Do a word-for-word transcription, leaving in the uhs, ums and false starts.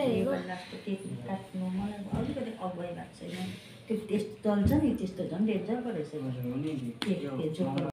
yoga last cake काट्नु मलाई अलिकति अगुवाई भएको छैन त्यो टेस्ट चल्छ नि त्यस्तो झन् डेन्जर पो रहेछ केक